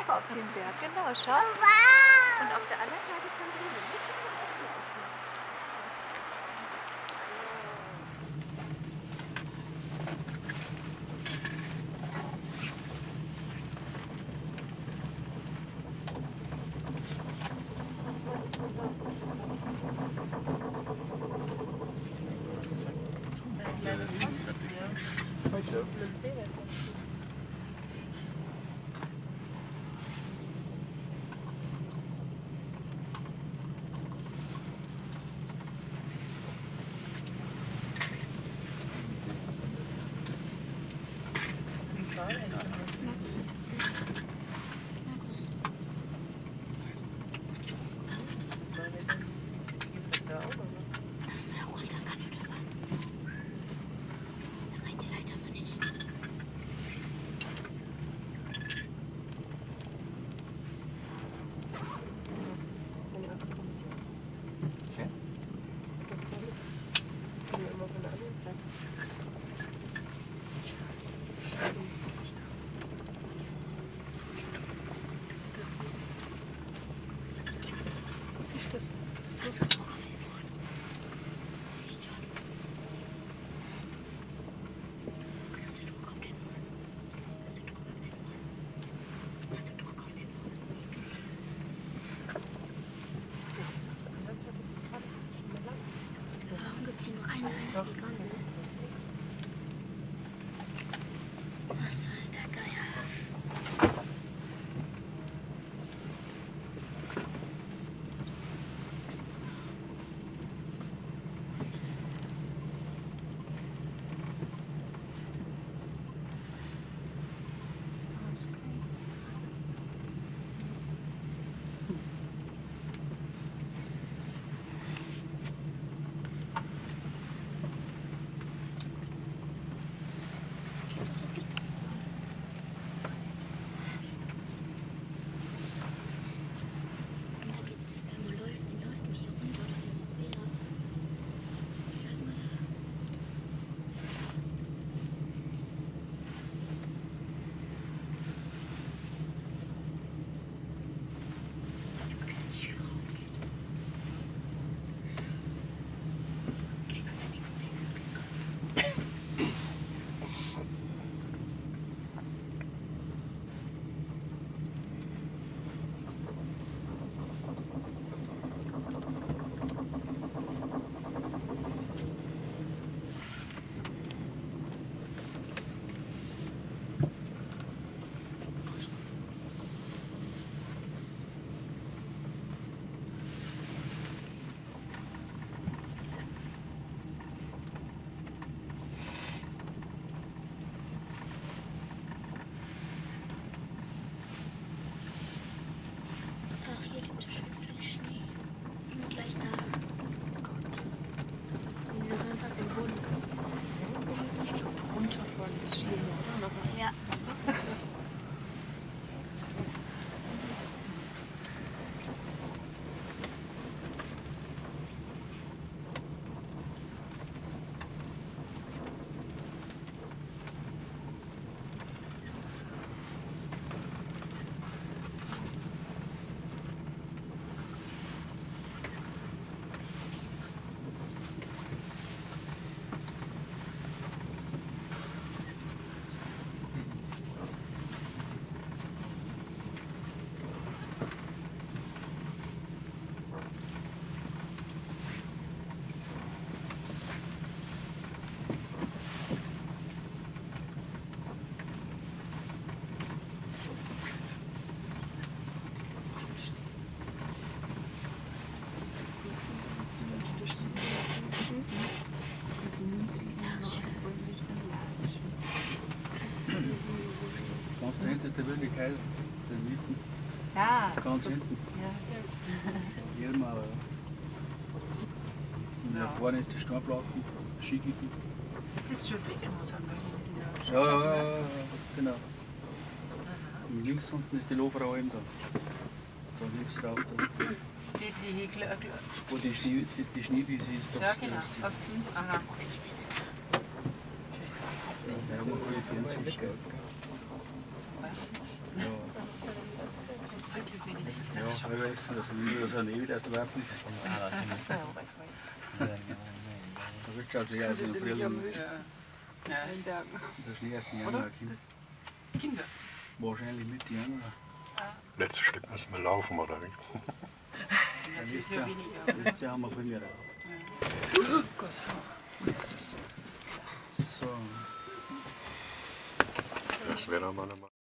auf dem Berg, genau, schau. Oh, wow. Und auf der anderen Seite kann drüben nicht. Warum gibt es hier nur eine einzige Gondel? Was ist der Geier? Ja. Ganz da hinten ist der wilde Keil, der Mythen. Ja. Ganz hinten. Ja. Hirnmauer. Und da vorne ist die Steinplatten, Skigitten. Ist das schon weg in Mosambik? Ja, genau. Und links unten ist die Loferau Alm da. Da links rauf. Da. Wo die Schneewiese ist. Da. Ja, genau. Aha. Ja, man kann die Fernsehen. Ja. Richtig wie dieses Ja, ich weiß nicht, das ist wieder so ein Ewig, das überhaupt nichts. Das ist halt sehr so ein Brillen. Ja. Das ist nicht erst im Januar gekommen. Kinder. Wahrscheinlich Mitte Januar. Letztes Stück müssen wir laufen, oder wie? Dann wisst ihr, haben wir verlieren. Oh Gott. So. Das wäre mal